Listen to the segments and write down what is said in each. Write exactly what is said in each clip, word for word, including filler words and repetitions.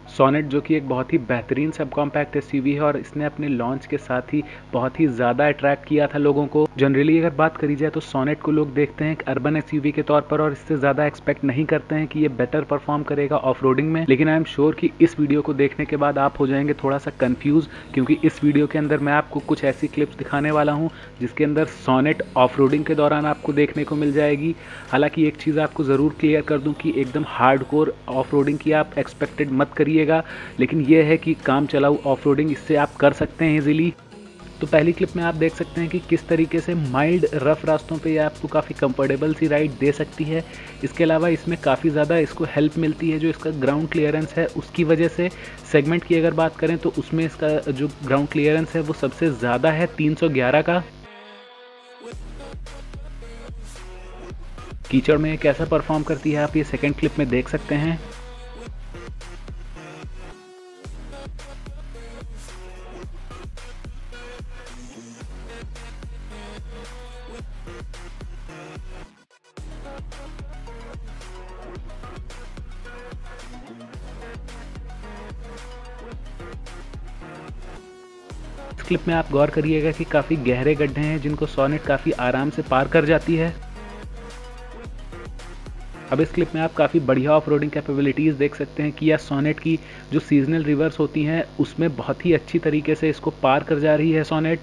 Sonnet जो कि एक बहुत ही बेहतरीन सब कॉम्पैक्ट एसयूवी है और इसने अपने लॉन्च के साथ ही बहुत ही ज़्यादा अट्रैक्ट किया था लोगों को। जनरली अगर बात करी जाए तो सोनेट को लोग देखते हैं एक अर्बन एसयूवी के तौर पर और इससे ज़्यादा एक्सपेक्ट नहीं करते हैं कि ये बेटर परफॉर्म करेगा ऑफ रोडिंग में। लेकिन आई एम श्योर कि इस वीडियो को देखने के बाद आप हो जाएंगे थोड़ा सा कन्फ्यूज़, क्योंकि इस वीडियो के अंदर मैं आपको कुछ ऐसी क्लिप्स दिखाने वाला हूँ जिसके अंदर सोनेट ऑफ रोडिंग के दौरान आपको देखने को मिल जाएगी। हालांकि एक चीज़ आपको ज़रूर क्लियर कर दूँ कि एकदम हार्डकोर ऑफ रोडिंग की आप एक्सपेक्टेड मत करिएगा, लेकिन यह है कि काम चलाऊ ऑफ रोडिंग इससे आप कर सकते हैं इजीली। तो पहली क्लिप में आप देख सकते हैं कि किस तरीके से माइल्ड रफ रास्तों पे ये आपको काफ़ी कंफर्टेबल सी राइड दे सकती है। इसके अलावा इसमें काफ़ी ज़्यादा इसको हेल्प मिलती है जो इसका ग्राउंड क्लियरेंस है उसकी वजह से। सेगमेंट की अगर बात करें तो उसमें इसका जो ग्राउंड क्लियरेंस है वो सबसे ज़्यादा है तीन सौ ग्यारह का। कीचड़ में कैसा परफॉर्म करती है आप ये सेकेंड क्लिप में देख सकते हैं। इस क्लिप में आप गौर करिएगा कि काफ़ी गहरे गड्ढे हैं जिनको सोनेट काफ़ी आराम से पार कर जाती है। अब इस क्लिप में आप काफ़ी बढ़िया ऑफ रोडिंग कैपेबिलिटीज़ देख सकते हैं कि यह सोनेट की जो सीजनल रिवर्स होती हैं उसमें बहुत ही अच्छी तरीके से इसको पार कर जा रही है सोनेट।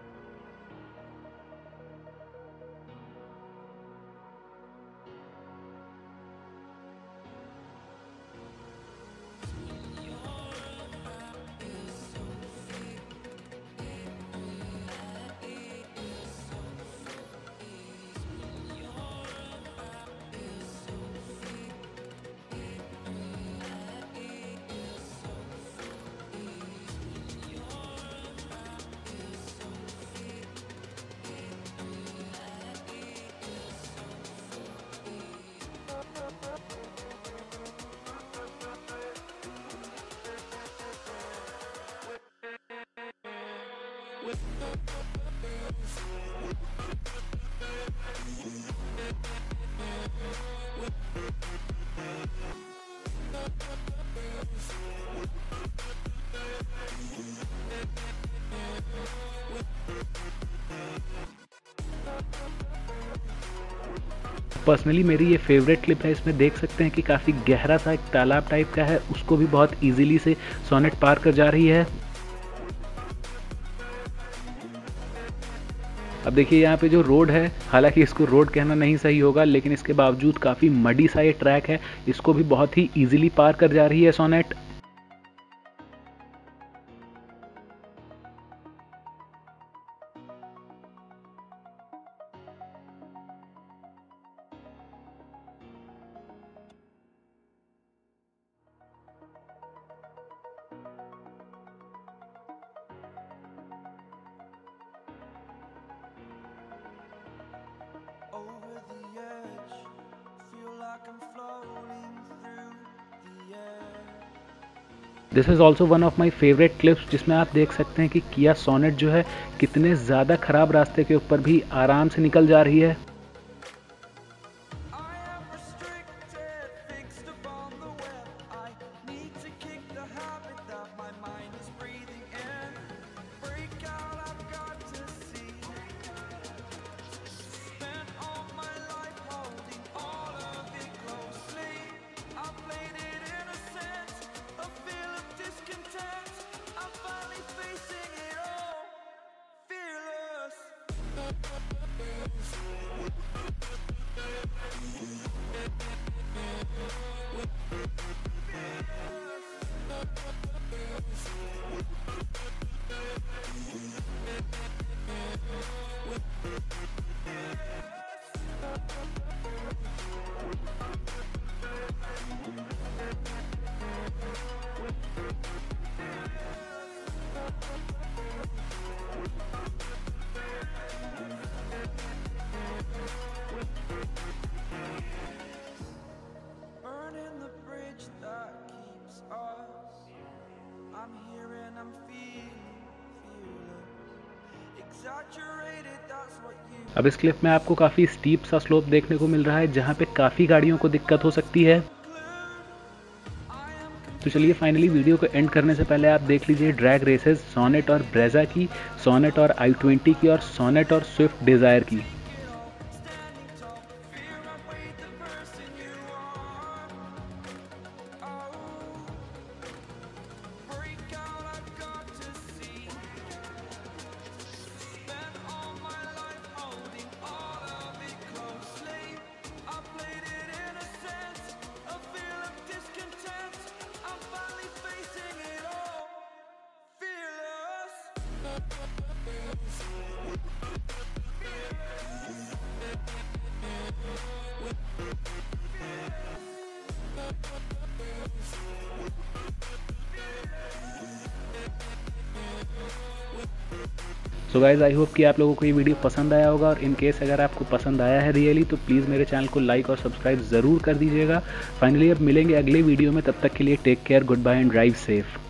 पर्सनली मेरी ये फेवरेट क्लिप है। इसमें देख सकते हैं कि काफ़ी गहरा सा एक तालाब टाइप का है, उसको भी बहुत इजीली से सोनेट पार कर जा रही है। अब देखिए यहाँ पे जो रोड है, हालांकि इसको रोड कहना नहीं सही होगा, लेकिन इसके बावजूद काफ़ी मडी सा ये ट्रैक है, इसको भी बहुत ही इजीली पार कर जा रही है Sonet. Over the edge, feel like I'm floating through the air. This is also one of my favourite clips जिसमें आप देख सकते हैं कि किया सोनेट जो है कितने ज़्यादा ख़राब रास्ते के ऊपर भी आराम से निकल जा रही है। I am restricted, fixed upon the web. I need to kick the habit that my mind is breathing in. Break out, I've got to see. Spent all my life holding all of it closely. I played it innocent, a feel of discontent. I'm finally facing it all, fearless. Burning the bridge that keeps us. I'm here and I'm feeling fearless. Exaggerated, that's what you. अब इस clip में आपको काफ़ी steep सा slope देखने को मिल रहा है जहाँ पे काफ़ी गाड़ियों को दिक्कत हो सकती है। तो चलिए फाइनली वीडियो को एंड करने से पहले आप देख लीजिए ड्रैग रेसेस सोनेट और ब्रेजा की, सोनेट और आई ट्वेंटी की और सोनेट और स्विफ्ट डिज़ायर की। सो गाइज आई होप कि आप लोगों को ये वीडियो पसंद आया होगा, और इन केस अगर आपको पसंद आया है रियली तो प्लीज़ मेरे चैनल को लाइक और सब्सक्राइब ज़रूर कर दीजिएगा। फाइनली अब मिलेंगे अगले वीडियो में, तब तक के लिए take care, good bye and drive safe.